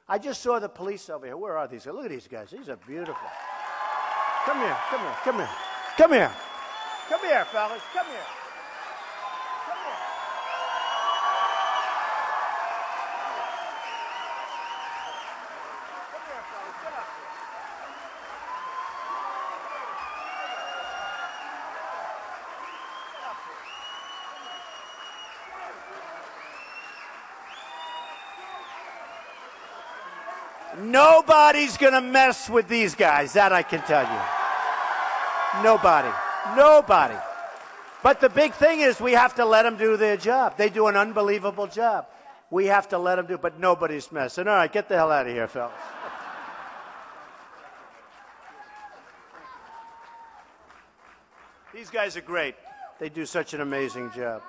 I just saw the police over here. Where are these guys? Look at these guys. These are beautiful. Come here, come here, come here. Come here. Come here, fellas. Come here. Come here. Come here, fellas. Get up here. Get up here. Nobody's going to mess with these guys, that I can tell you. Nobody. Nobody. But the big thing is we have to let them do their job. They do an unbelievable job. We have to let them do, but nobody's messing. All right, get the hell out of here, fellas. These guys are great. They do such an amazing job.